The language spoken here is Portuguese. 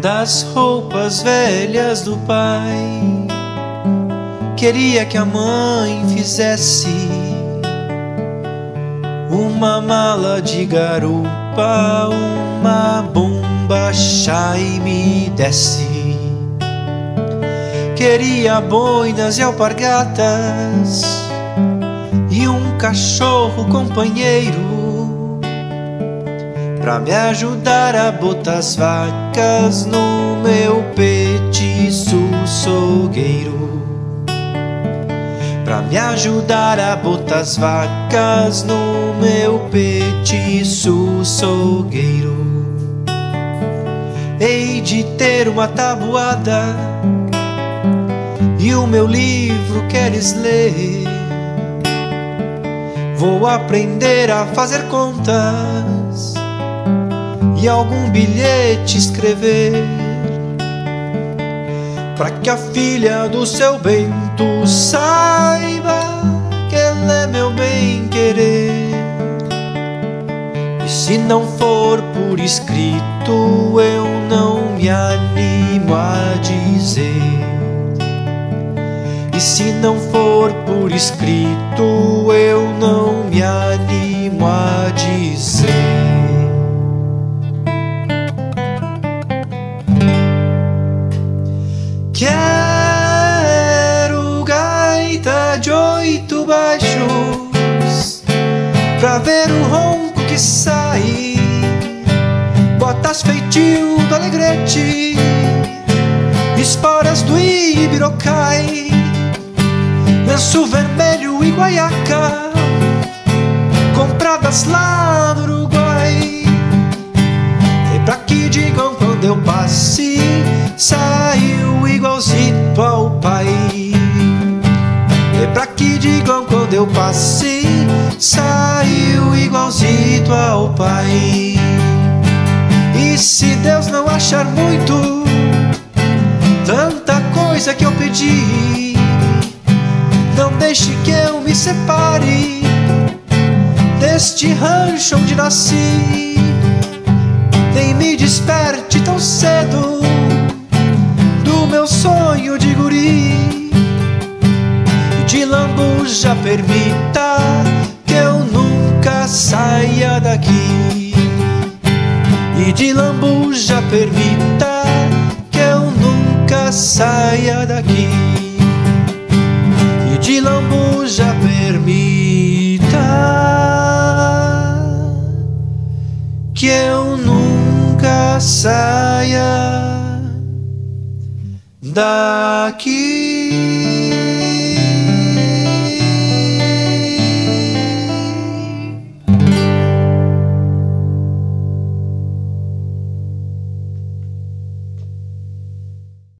das roupas velhas do pai. Queria que a mãe fizesse uma mala de garupa, uma bombacha e me desse. Queria boinas e alpargatas e um cachorro companheiro pra me ajudar a botar as vacas no meu petiço açougueiro. Pra me ajudar a botar as vacas no meu petiço açougueiro. Hei de ter uma tabuada e o meu livro queres ler. Vou aprender a fazer contas e algum bilhete escrever, pra que a filha do seu Bento saiba que ela é meu bem-querer. E se não for por escrito, eu não me animo a dizer. E se não for por escrito, eu não me animo a dizer. Quero gaita de 8 baixos pra ver o ronco que sai, botas feitio do Alegrete, esporas do Ibirocai, lenço vermelho e guaiaca compradas lá no Uruguai. E pra que digam quando eu passe, saiu igualzito ao pai. E pra que digam quando eu passei, saiu igualzito ao pai. E se Deus não achar muito tanta coisa que eu pedi, não deixe que eu me separe deste rancho onde nasci. Nem me desperte tão cedo do meu sonho de guri, e de lambuja permita que eu nunca saia daqui. E de lambuja permita que eu nunca saia daqui. E de lambuja permita que eu nunca saia daqui.